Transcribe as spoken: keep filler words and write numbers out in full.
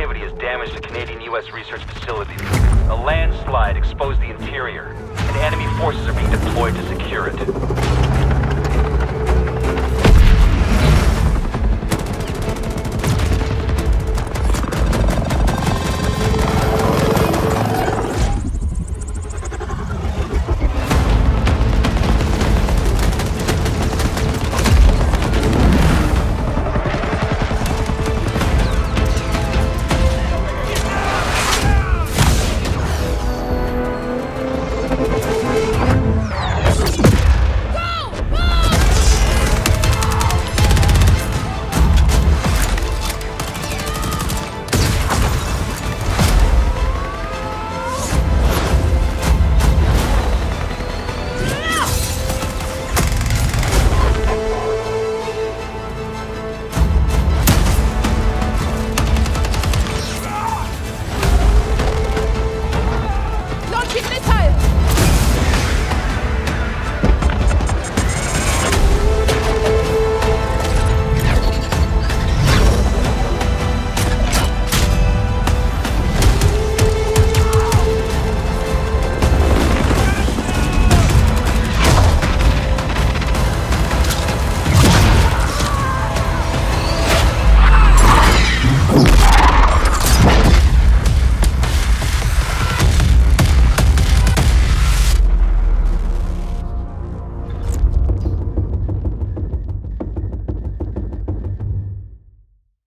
activity has damaged a Canadian U S research facility. A landslide exposed the interior, and enemy forces are being deployed to secure it.